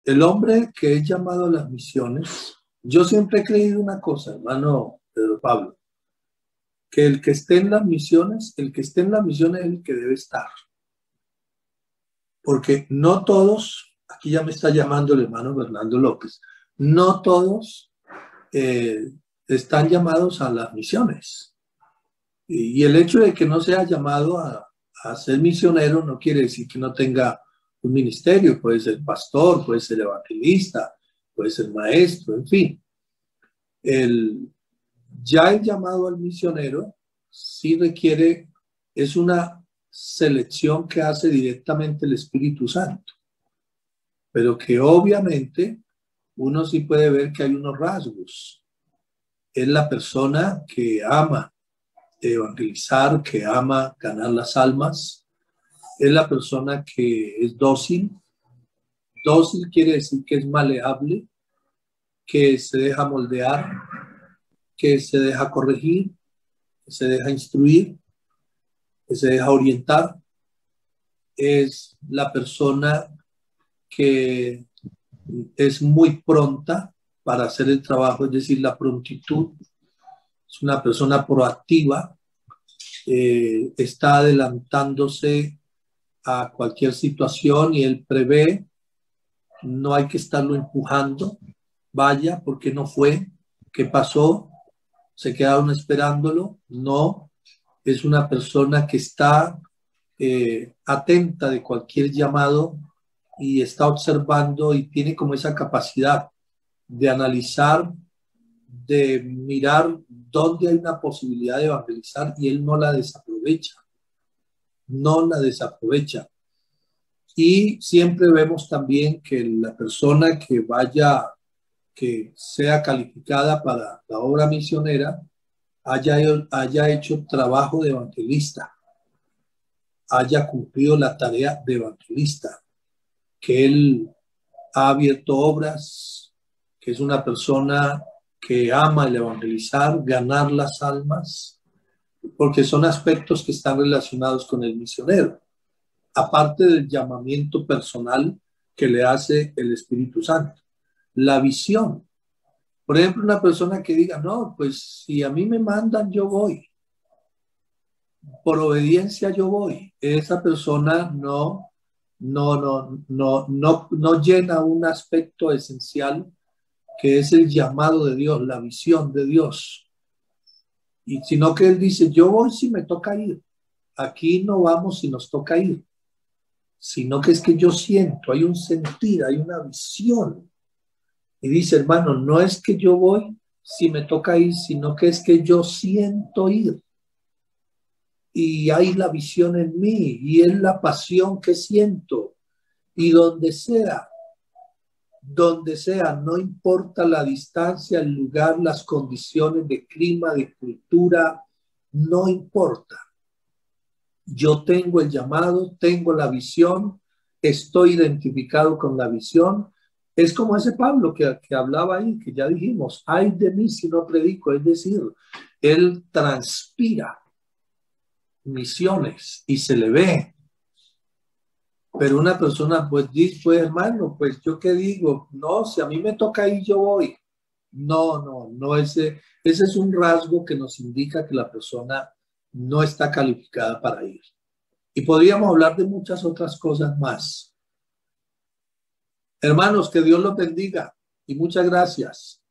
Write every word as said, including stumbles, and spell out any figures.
el hombre que es llamado a las misiones, yo siempre he creído una cosa, hermano Pedro Pablo, que el que esté en las misiones, el que esté en las misiones es el que debe estar. Porque no todos, aquí ya me está llamando el hermano Fernando López, no todos eh, están llamados a las misiones. Y, y el hecho de que no sea llamado a, a ser misionero no quiere decir que no tenga un ministerio, puede ser pastor, puede ser evangelista, puede ser maestro, en fin. El, ya el llamado al misionero sí requiere, es una selección que hace directamente el Espíritu Santo, pero que obviamente uno sí puede ver que hay unos rasgos. Es la persona que ama evangelizar, que ama ganar las almas, es la persona que es dócil. Dócil quiere decir que es maleable, que se deja moldear, que se deja corregir, que se deja instruir, que se deja orientar. Es la persona que es muy pronta para hacer el trabajo, es decir, la prontitud. Es una persona proactiva, eh, está adelantándose a cualquier situación y él prevé, no hay que estarlo empujando, vaya, ¿por qué no fue? ¿Qué pasó? ¿Se quedaron esperándolo? No, es una persona que está eh, atenta de cualquier llamado y está observando y tiene como esa capacidad de analizar, de mirar dónde hay una posibilidad de evangelizar y él no la desaprovecha, no la desaprovecha. Y siempre vemos también que la persona que vaya, que sea calificada para la obra misionera, haya, haya hecho trabajo de evangelista, haya cumplido la tarea de evangelista, que él ha abierto obras, que es una persona que ama el evangelizar, ganar las almas, porque son aspectos que están relacionados con el misionero, aparte del llamamiento personal que le hace el Espíritu Santo. La visión. Por ejemplo, una persona que diga, no, pues si a mí me mandan, yo voy. Por obediencia yo voy. Esa persona no, no, no, no, no, no llena un aspecto esencial que es el llamado de Dios, la visión de Dios. Y sino que él dice, yo voy si me toca ir. Aquí no vamos si nos toca ir. Sino que es que yo siento, hay un sentir, hay una visión. Y dice, hermano, no es que yo voy si me toca ir, sino que es que yo siento ir. Y hay la visión en mí, y es la pasión que siento. Y donde sea, donde sea, no importa la distancia, el lugar, las condiciones de clima, de cultura, no importa. Yo tengo el llamado, tengo la visión, estoy identificado con la visión. Es como ese Pablo que, que hablaba ahí, que ya dijimos, ay de mí si no predico, es decir, él transpira misiones y se le ve. Pero una persona pues dice, pues hermano, pues yo qué digo, no, si a mí me toca ir yo voy. No, no, no, ese, ese es un rasgo que nos indica que la persona no está calificada para ir. Y podríamos hablar de muchas otras cosas más. Hermanos, que Dios los bendiga y muchas gracias.